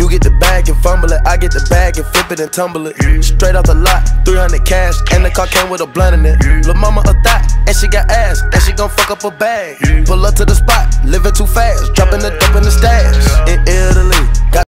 You get the bag and fumble it, I get the bag and flip it and tumble it. Straight off the lot, 300 cash, and the car came with a blunt in it. Lil' mama a thot, and she got ass, and she gon' fuck up her bag. Pull up to the spot, living too fast, dropping the dope in the stash.